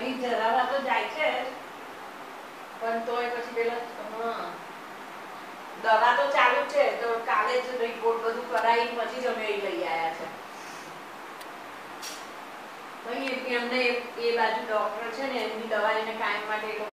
ખાલી જરા તો જાય છે પણ તોય પછી પેલા દવા તો ચાલુ છે તો કાલે જ રિપોર્ટ બધું કરાવી પછી જ અમે લઈ આવ્યા છે. એમને એ બાજુ ડોક્ટર છે ને એમની દવા એને કાયમ માટે એ